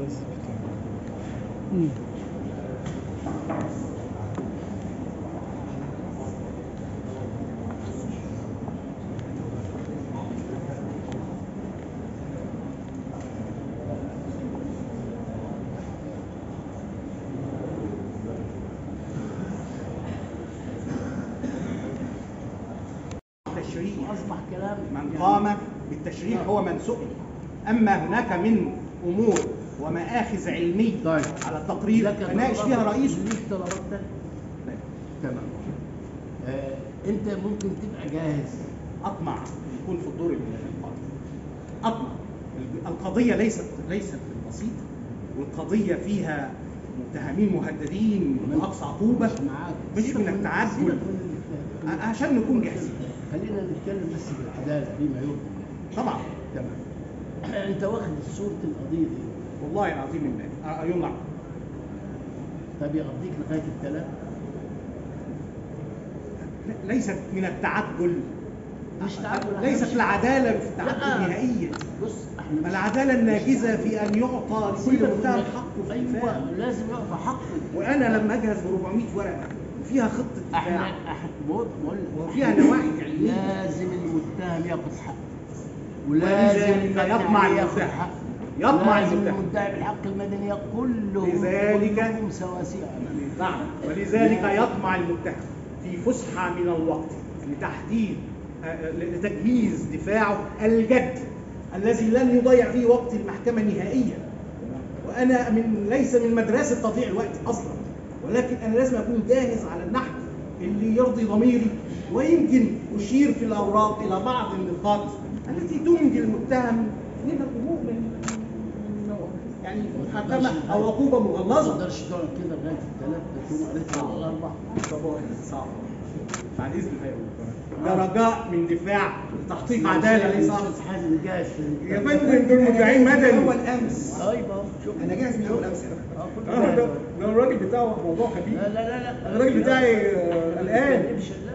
التشريع اصبح كلام من قام بالتشريع هو من سئل. اما هناك من امور ومآخذ علميه طيب. على التقرير فناقش فيها رئيس. ليك طلبات تانية؟ تمام. انت ممكن تبقى جاهز. اطمع يكون في الدور القادم. اطمع. القضيه ليست بالبسيطه، والقضيه فيها متهمين مهددين باقصى عقوبه، مش من التعجل، عشان نكون جاهزين. خلينا نتكلم بس بالعداله فيما يرضي. طبعا. تمام. انت واخد صوره القضيه دي؟ والله العظيم يمنع. طب يقضيك لغايه الكلام؟ ليست من التعجل. مش تعجل. ليست العداله في التعجل نهائيا. بص احنا العداله الناجزه في ان يعطى لكل متهم حقه في الدفاع. ايوه لازم يعطى حقه. وانا لما اجهز ب 400 ورقه وفيها خطه دفاع وفيها نواحي علميه، لازم المتهم ياخذ حقه، ولازم يطمع المتهم. المدعي بالحق المدني كلهم سواسية. نعم. ولذلك يطمع المتهم في فسحه من الوقت لتجهيز دفاعه الجد الذي لن يضيع فيه وقت المحكمه نهائيا. وانا ليس من مدرسه تضييع الوقت اصلا، ولكن انا لازم اكون جاهز على النحو اللي يرضي ضميري، ويمكن اشير في الاوراق الى بعض النقاط التي تنجي المتهم من الامور يعني محاكمه او عقوبه مغلظه. ما تقدرش تقعد كده لغايه الثلاث تكون قريت على الاربعه. صعب. بعد اذن ده رجاء من دفاع تحقيق عداله ليس حازم جاهز يا فندم. دول مدعين مدني اول امس. طيب شوف انا جاهز من اول امس. ده الراجل بتاعه موضوع خفيف. لا الراجل بتاعي الان